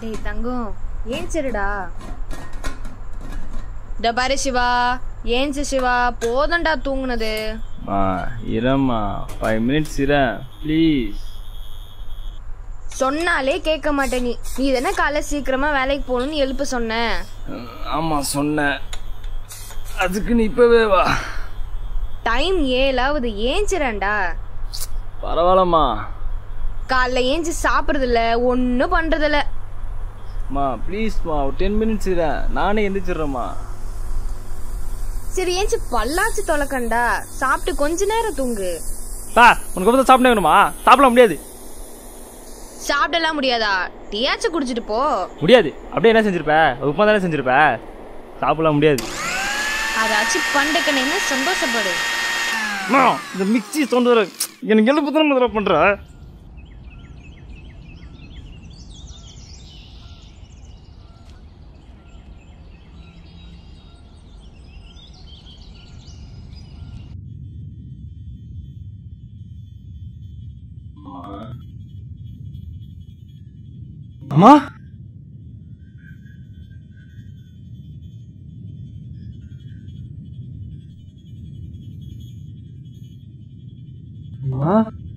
டேய் தங்கம் ஏஞ்சிருடா. இந்த பாரு சிவா, ஏஞ்சி சிவா, போதண்டா தூங்குனது. இரம்மா 5 minutes ப்ளீஸ். சொன்னாலே கேட்க மாட்டேன். நீ தானே காலை சீக்கிரமா வேலைக்கு போகணும்னு எழுப்ப சொன்ன. ஆமா சொன்னேன், அதுக்கு நீ இப்பவே வா. டைம் 7 ஏஞ்சிரண்டா. பரவாயில்லம்மா. காலைல ஏஞ்சி சாப்பிட்றதில்ல, ஒன்றும் பண்றதில்ல. ப்ளீஸ்மா, ஒரு 10 minutes நானே எந்திரிச்சிடுறேம்மா. சரி ஏஞ்சி பல்லாச்சு தொலைக்கண்டா, சாப்பிட்டு கொஞ்ச நேரம் தூங்கு. உனக்கு சாப்பிட வேணுமா? சாப்பிட முடியாது. சாப்பிடலாம் முடியாதா? டீயாச்சும் குடிச்சிட்டு போ. முடியாது. அப்படியே என்ன செஞ்சிருப்ப? உப்புமா தானே செஞ்சிருப்ப. சாப்பிடலாம் முடியாது. அதாச்சும் பண்டுக்கன்னு என்ன சந்தோஷப்படு. இந்த மிக்சி தொந்தர எனக்கு எழுப்பு தானே முதல்ல பண்ற. அம்மா அம்மா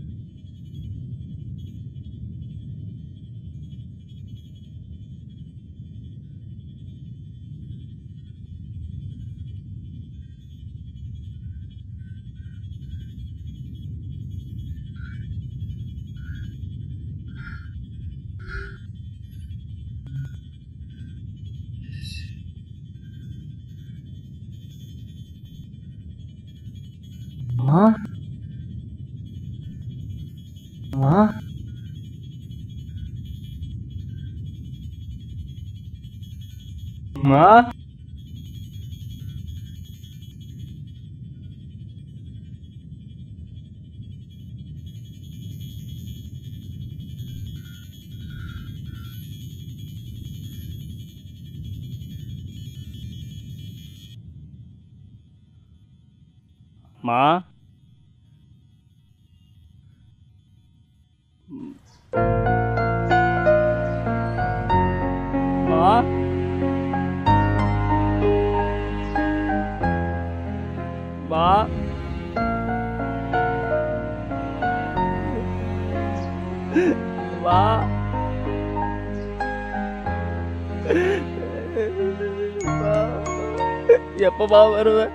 எப்பமா வருவேன்?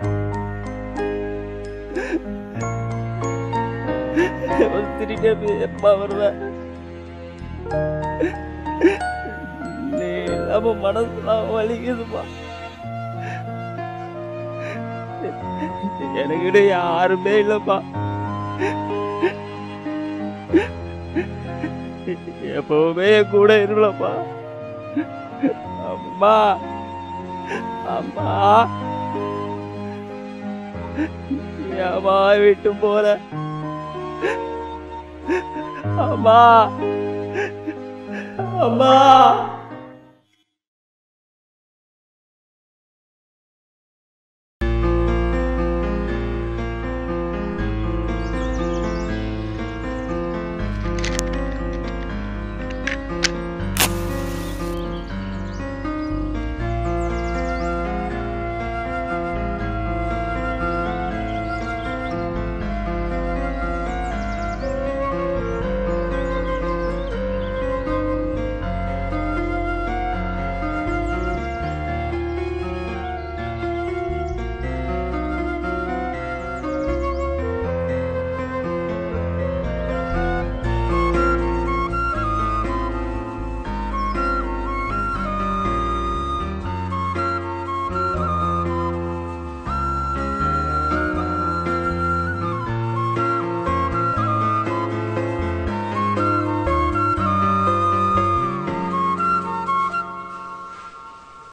எப்பமா வருவேன்? நீ நம்ம மனசுலாம் வலிக்குதுப்பா. எனக்கு யாருமே இல்லப்பா. எப்பவுமே என் கூட இருக்கலப்பா. அம்மா அம்மா ஏமா விட்டு போற? அம்மா அம்மா